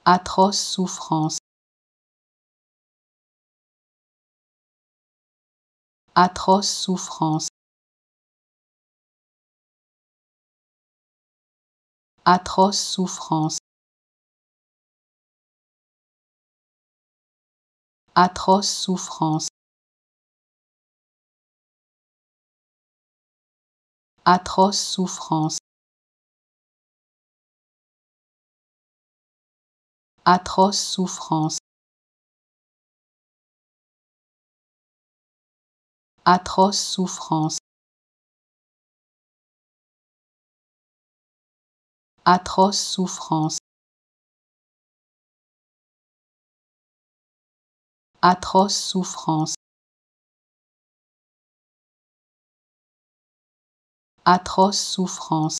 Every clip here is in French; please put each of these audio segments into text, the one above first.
atroce souffrance, atroce souffrance, atroce souffrance, atroce souffrance, atroce souffrance, atroce souffrance, atroce souffrance, atroce souffrance, atroce souffrance, atroce souffrance,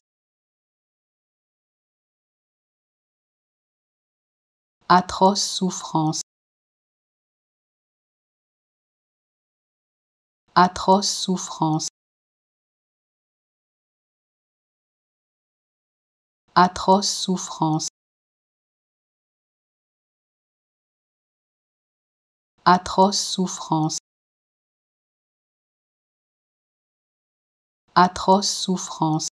atroce souffrance, atroce souffrance, atroce souffrance, atroce souffrance, atroce souffrance,